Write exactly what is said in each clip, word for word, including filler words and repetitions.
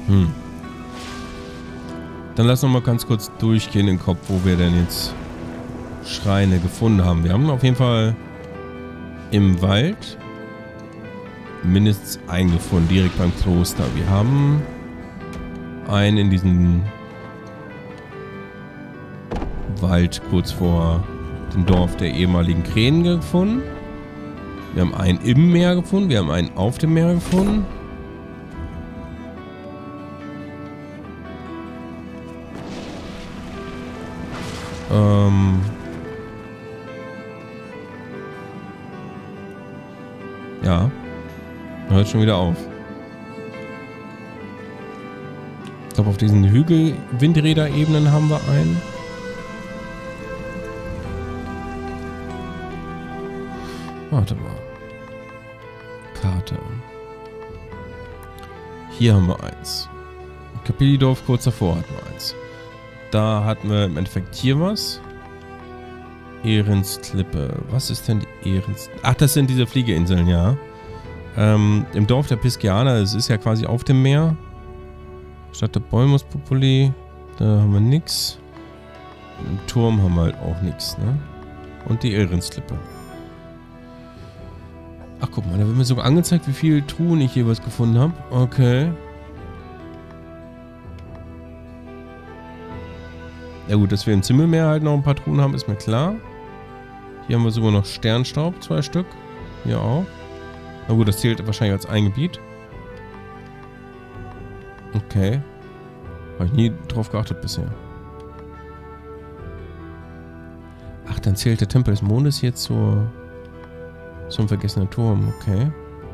Hm. Dann lass noch mal ganz kurz durchgehen in den Kopf, wo wir denn jetzt Schreine gefunden haben. Wir haben auf jeden Fall im Wald mindestens einen gefunden, direkt beim Kloster. Wir haben einen in diesem Wald kurz vor dem Dorf der ehemaligen Krähen gefunden. Wir haben einen im Meer gefunden. Wir haben einen auf dem Meer gefunden. Ähm... Ja. Hört schon wieder auf. Ich glaube, auf diesen Hügel-Windräder-Ebenen haben wir einen. Warte mal. Karte. Hier haben wir eins. Kapellidorf kurz davor hatten wir eins. Da hatten wir im Endeffekt hier was. Ehrensklippe. Was ist denn die Ehrensklippe? Ach, das sind diese Fliegeinseln, ja. Ähm, im Dorf der Piskianer, es ist ja quasi auf dem Meer. Stadt der Bäumus Populi. Da haben wir nix. Im Turm haben wir halt auch nichts, ne? Und die Ehrensklippe. Ach, guck mal, da wird mir sogar angezeigt, wie viele Truhen ich jeweils gefunden habe. Okay. Ja gut, dass wir im Zimmelmeer halt noch ein paar Truhen haben, ist mir klar. Hier haben wir sogar noch Sternstaub, zwei Stück. Hier auch. Na gut, das zählt wahrscheinlich als ein Gebiet. Okay. Habe ich nie drauf geachtet bisher. Ach, dann zählt der Tempel des Mondes hier zur, zum vergessenen Turm. Okay.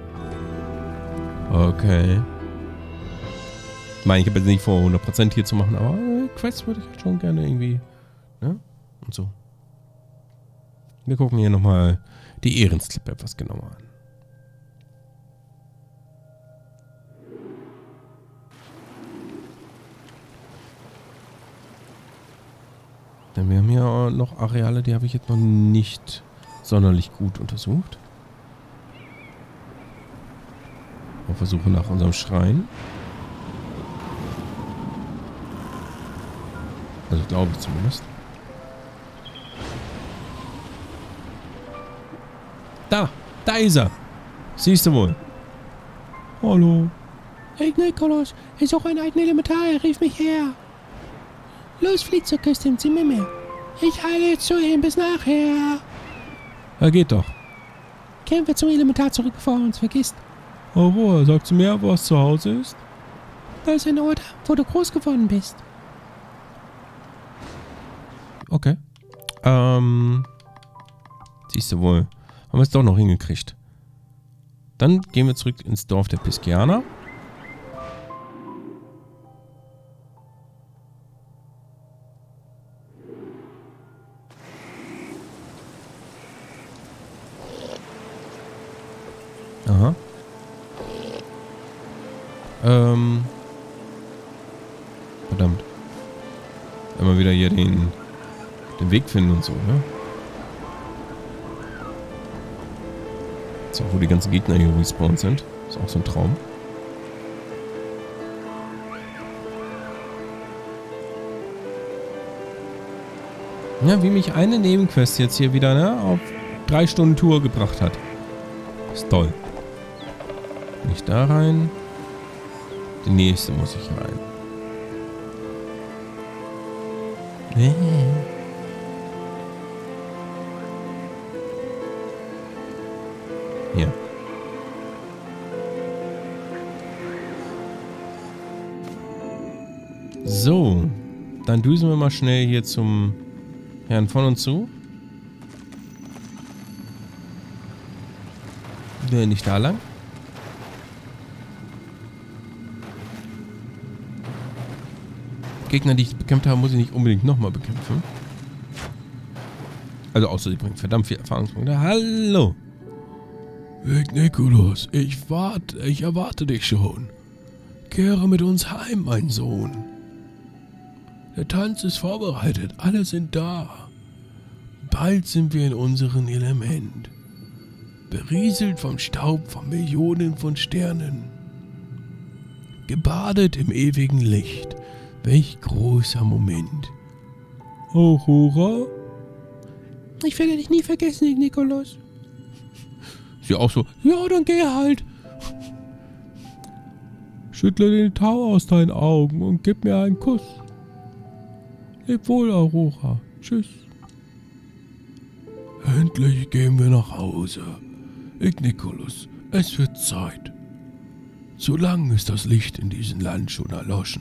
Okay. Ich meine, ich habe jetzt nicht vor, hundert Prozent hier zu machen, aber äh, Quests würde ich halt schon gerne irgendwie, ne? Und so. Wir gucken hier nochmal die Ehrensklippe etwas genauer an. Denn wir haben hier noch Areale, die habe ich jetzt noch nicht sonderlich gut untersucht. Auf der Suche nach unserem Schrein. Also glaube ich zumindest. Da! Da ist er! Siehst du wohl. Hallo. Hey Nikolaus, ich suche ein alten Elementar, er rief mich her. Los, flieg zur Küste im Zimmermeer. Ich heile jetzt zu ihm, bis nachher. Ja, geht doch. Kehren wir zum Elementar zurück, bevor er uns vergisst. Oh, wo? Sagst du mir, wo es zu Hause ist? Das ist ein Ort, wo du groß geworden bist. Okay. Ähm. Siehst du wohl. Haben wir es doch noch hingekriegt. Dann gehen wir zurück ins Dorf der Piskianer. Aha. Ähm. Verdammt. Immer wieder hier den, den Weg finden und so, ne? So, wo die ganzen Gegner hier respawned sind. Ist auch so ein Traum. Ja, wie mich eine Nebenquest jetzt hier wieder, ne, auf drei Stunden Tour gebracht hat. Ist toll. Nicht da rein. Die nächste muss ich rein. Nee. Hier. So. Dann düsen wir mal schnell hier zum Herrn von uns zu. Nee, nicht da lang. Gegner, die ich bekämpft habe, muss ich nicht unbedingt nochmal bekämpfen. Also außer sie bringt verdammt viel Erfahrungspunkte. Hallo! Weg, Nikolaus, ich warte, ich erwarte dich schon. Kehre mit uns heim, mein Sohn. Der Tanz ist vorbereitet, alle sind da. Bald sind wir in unserem Element. Berieselt vom Staub von Millionen von Sternen. gebadet im ewigen Licht. Welch großer Moment. Aurora? Ich werde dich nie vergessen, Nikolaus. Sie auch so, Ja, dann geh halt. Schüttle den Tau aus deinen Augen und gib mir einen Kuss. Leb wohl, Aurora. Tschüss. Endlich gehen wir nach Hause. Igniculus, es wird Zeit. Zu lang ist das Licht in diesem Land schon erloschen.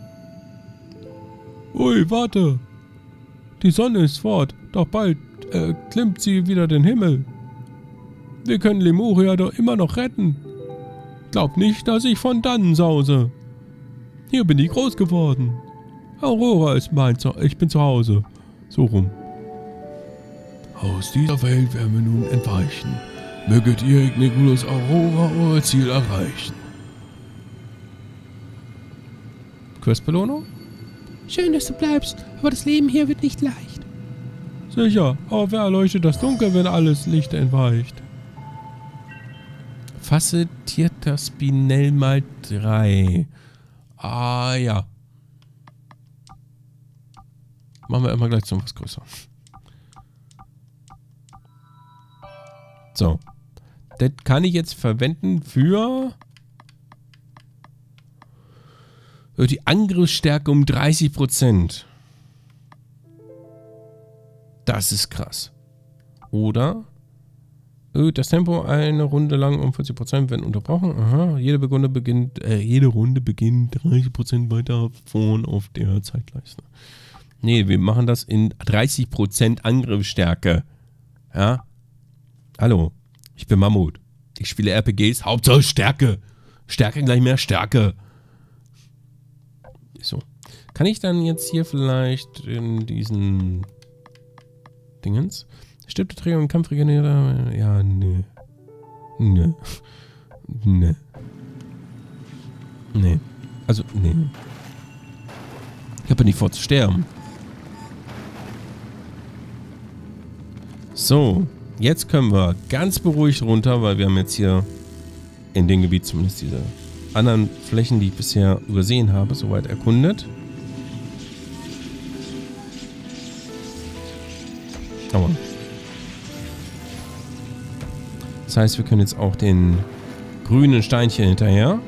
Ui, warte. Die Sonne ist fort, doch bald äh, klimmt sie wieder den Himmel. Wir können Lemuria doch immer noch retten. Glaub nicht, dass ich von dannen sause. Hier bin ich groß geworden. Aurora ist mein Zuhause. Ich bin zu Hause. So rum. Aus dieser Welt werden wir nun entweichen. Möget ihr, Igniculus Aurora, euer Ziel erreichen. Questbelohnung? Schön, dass du bleibst, aber das Leben hier wird nicht leicht. Sicher, aber wer erleuchtet das Dunkel, wenn alles Licht entweicht? Facettierter Spinell mal drei. Ah, ja. Machen wir immer gleich zum was größer. So. Das kann ich jetzt verwenden für die Angriffsstärke um dreißig Prozent. Das ist krass. Oder das Tempo eine Runde lang um vierzig Prozent, wenn unterbrochen. Aha. Jede Runde beginnt, äh, jede Runde beginnt dreißig Prozent weiter vorn auf der Zeitleiste. Nee, wir machen das in dreißig Prozent Angriffsstärke. Ja. Hallo. Ich bin Mammut. Ich spiele R P Gs. Hauptsache Stärke. Stärke gleich mehr Stärke. So. Kann ich dann jetzt hier vielleicht in diesen Dingens? Stiftenträger und Kampfregenierer? Ja, nö. Nö. Nö. Nee. Also, nee. Ich habe ja nicht vor zu sterben. So. Jetzt können wir ganz beruhigt runter, weil wir haben jetzt hier in dem Gebiet zumindest diese anderen Flächen, die ich bisher übersehen habe, soweit erkundet. Aua. Das heißt, wir können jetzt auch den grünen Steinchen hinterher.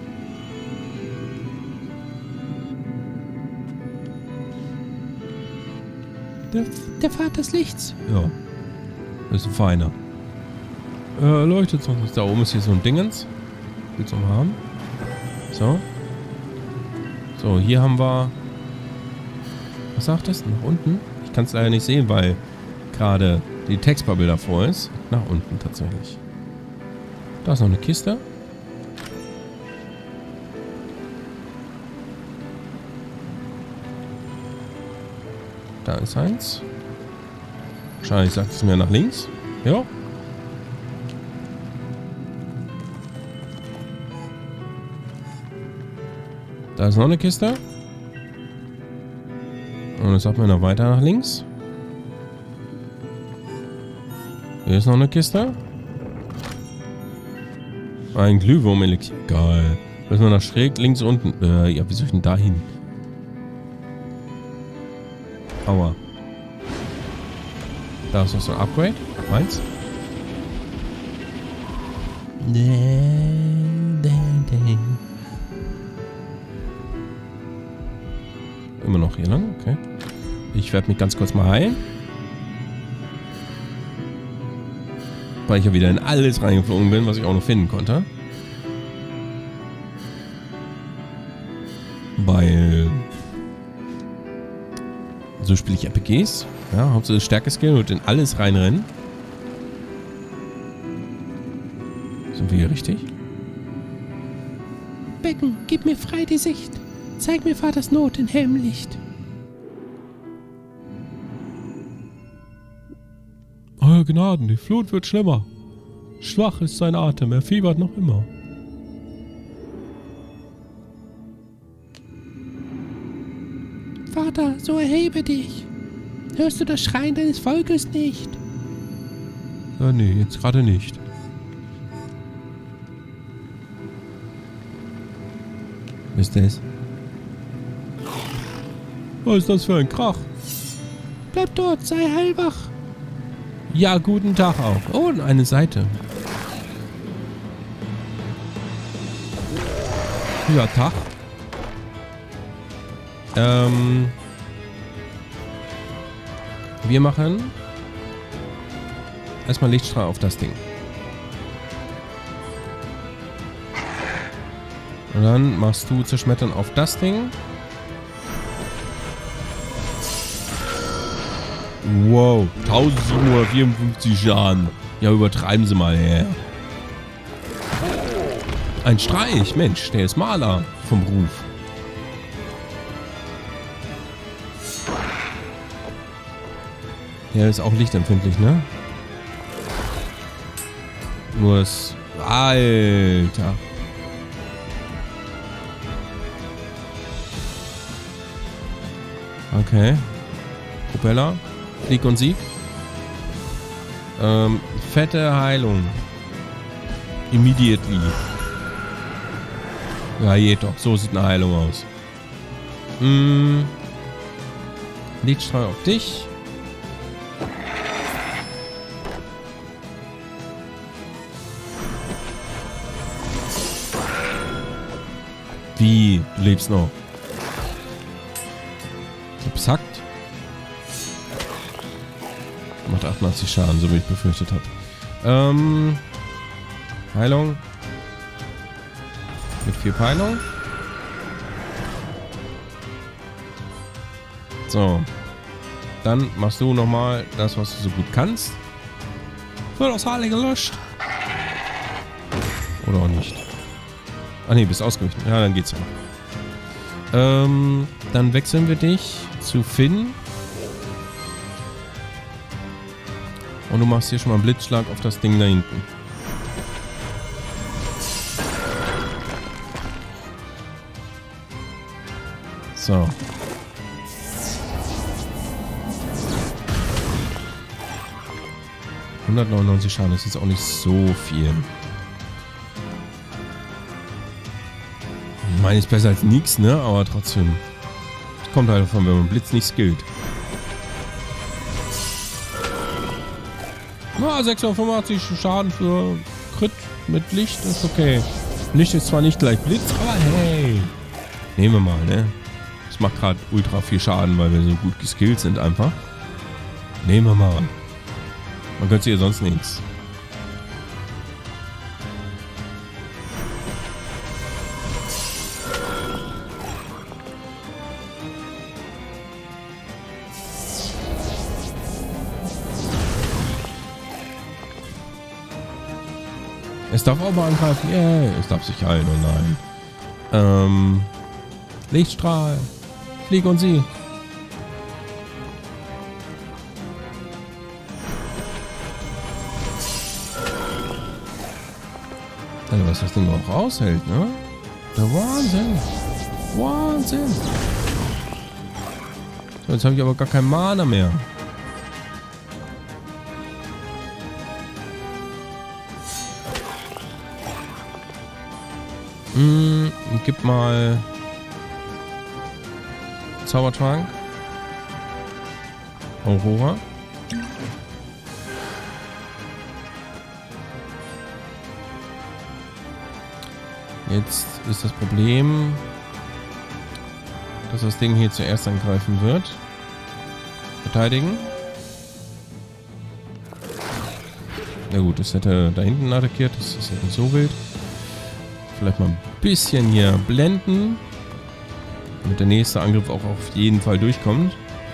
Der, der Pfad des Lichts. Ja. Das ist ein feiner. Äh, leuchtet sonst. Da oben ist hier so ein Dingens. Willst du mal haben? So. So, hier haben wir... Was sagt das? Nach unten? Ich kann es leider nicht sehen, weil gerade die Textbubble davor ist. Nach unten tatsächlich. Da ist noch eine Kiste. Da ist eins. Wahrscheinlich sagt es mir nach links. Ja. Da ist noch eine Kiste. Und es sagt mir noch weiter nach links. Hier ist noch eine Kiste. Ein Glühwurm-Elixier. Geil. Müssen wir nach schräg links unten. Äh, ja, wie soll ich denn da hin? Aua. Da ist noch so ein Upgrade. Meins. Immer noch hier lang, okay. Ich werde mich ganz kurz mal heilen. Weil ich ja wieder in alles reingeflogen bin, was ich auch noch finden konnte. Weil... So spiele ich R P Gs. Ja, Hauptsache Stärke-Skill und in alles reinrennen. Sind wir hier richtig? Becken, gib mir frei die Sicht. Zeig mir Vaters Not in hellem Licht. Euer Gnaden, die Flut wird schlimmer. Schwach ist sein Atem, er fiebert noch immer. Vater, so erhebe dich. Hörst du das Schreien deines Volkes nicht? Ja, nee, jetzt gerade nicht. ist das? Was ist das für ein Krach? Bleib dort, sei hellwach. Ja, guten Tag auch. Oh, und eine Seite. Ja, Tag. Ähm... Wir machen erstmal Lichtstrahl auf das Ding. Und dann machst du Zerschmettern auf das Ding. Wow, eintausendsiebenhundertvierundfünfzig Schaden. Ja, übertreiben Sie mal her. Ein Streich, Mensch, der ist Maler vom Beruf. Der ist auch lichtempfindlich, ne? Nur das... Alter. Okay. Propeller. Flieg und Sieg. Ähm, fette Heilung. Immediately. Ja, geht doch. So sieht eine Heilung aus. Hm. Lichtstrahl auf dich. Wie? Du lebst noch. Exakt. Macht achtundachtzig Schaden, so wie ich befürchtet habe. Ähm. Heilung. Mit vier Heilung. So. Dann machst du nochmal das, was du so gut kannst. Wird aus Halle gelöscht. Oder auch nicht. Ah ne, bist ausgewichen. Ja, dann geht's ja. Ähm, dann wechseln wir dich zu Finn. Und du machst hier schon mal einen Blitzschlag auf das Ding da hinten. So. hundertneunundneunzig Schaden, das ist jetzt auch nicht so viel. Ich meine, ist besser als nichts, ne? Aber trotzdem. Das kommt halt davon, wenn man Blitz nicht skillt. Na, sechshundertfünfundachtzig Schaden für Crit mit Licht ist okay. Licht ist zwar nicht gleich Blitz, aber hey. Nehmen wir mal, ne? Das macht gerade ultra viel Schaden, weil wir so gut geskillt sind einfach. Nehmen wir mal. Man könnte sich ja sonst nichts. Es darf auch mal angreifen. Yeah, es darf sich heilen, oh nein. Ähm. Lichtstrahl. Flieg und sieh. Also was das Ding auch aushält, ne? Der Wahnsinn. Wahnsinn. So, jetzt habe ich aber gar keinen Mana mehr. Hm, gib mal Zaubertrank. Aurora. Jetzt ist das Problem, dass das Ding hier zuerst angreifen wird. Verteidigen. Ja gut, das hätte da hinten attackiert. Das ist ja nicht so wild. Vielleicht mal ein bisschen hier blenden. Damit der nächste Angriff auch auf jeden Fall durchkommt.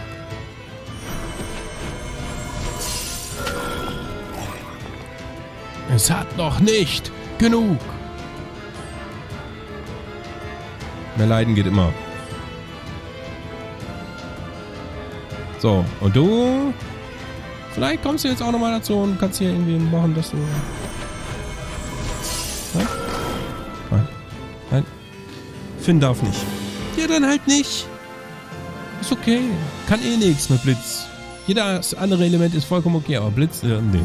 Es hat noch nicht genug. Mehr Leiden geht immer. So, und du? Vielleicht kommst du jetzt auch nochmal dazu und kannst hier irgendwie machen, dass du... Nein? Nein. Nein. Finn darf nicht. Ja, dann halt nicht. Ist okay. Kann eh nichts mit Blitz. Jedes andere Element ist vollkommen okay, aber Blitz, äh, nee.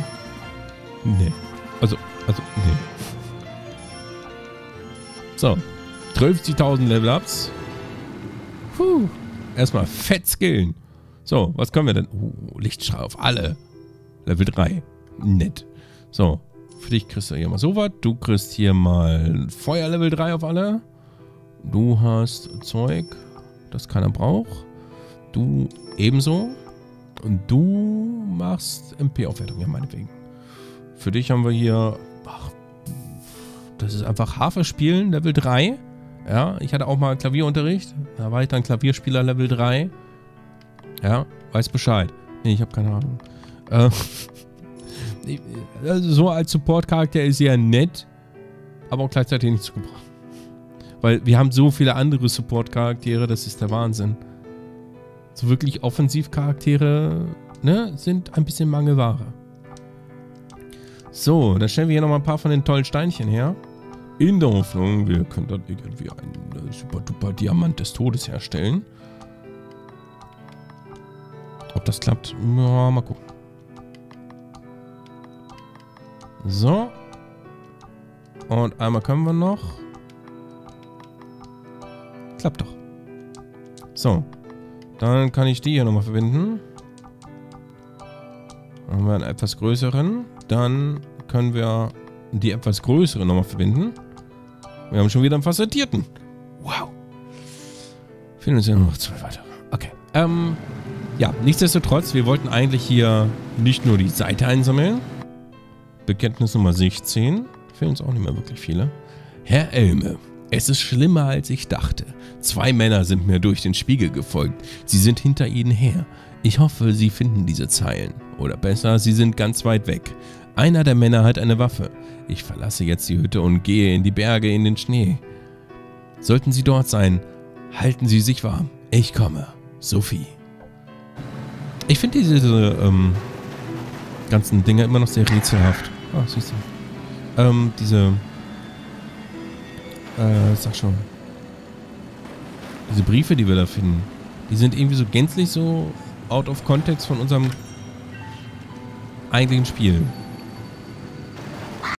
Nee. Also, also, nee. So. fünfzigtausend Level-Ups. Puh. Erstmal fett skillen. So, was können wir denn? Uh, Lichtstrahl auf alle. Level drei. Nett. So, für dich kriegst du hier mal so was. Du kriegst hier mal Feuer Level drei auf alle. Du hast Zeug, das keiner braucht. Du ebenso. Und du machst M P-Aufwertung, ja, meinetwegen. Für dich haben wir hier... Ach, das ist einfach Harfe spielen, Level drei. Ja, ich hatte auch mal Klavierunterricht. Da war ich dann Klavierspieler Level drei. Ja, weiß Bescheid. Nee, ich habe keine Ahnung. Äh, also so als Support-Charakter ist ja nett, aber auch gleichzeitig nicht zu gebrauchen. Weil wir haben so viele andere Support-Charaktere, das ist der Wahnsinn. So wirklich Offensiv-Charaktere, ne, sind ein bisschen Mangelware. So, dann stellen wir hier nochmal ein paar von den tollen Steinchen her. In der Hoffnung, wir können dann irgendwie einen äh, super-duper Diamant des Todes herstellen. Ob das klappt? Ja, mal gucken. So. Und einmal können wir noch. Klappt doch. So. Dann kann ich die hier nochmal verbinden. Dann haben wir einen etwas größeren. Dann können wir die etwas größere nochmal verbinden. Wir haben schon wieder einen Facettierten. Wow. Fehlen uns ja nur noch zwei weitere. Okay. Ähm, ja, nichtsdestotrotz, wir wollten eigentlich hier nicht nur die Seite einsammeln. Bekenntnis Nummer sechzehn. Fehlen uns auch nicht mehr wirklich viele. Herr Elme, es ist schlimmer als ich dachte. Zwei Männer sind mir durch den Spiegel gefolgt. Sie sind hinter ihnen her. Ich hoffe, Sie finden diese Zeilen. Oder besser, sie sind ganz weit weg. Einer der Männer hat eine Waffe. Ich verlasse jetzt die Hütte und gehe in die Berge in den Schnee. Sollten Sie dort sein, halten Sie sich warm. Ich komme. Sophie. Ich finde diese, diese ähm, ganzen Dinge immer noch sehr rätselhaft. Ah, siehst du. Ähm, diese... Äh, sag schon. Diese Briefe, die wir da finden, die sind irgendwie so gänzlich so out of context von unserem eigentlichen Spiel.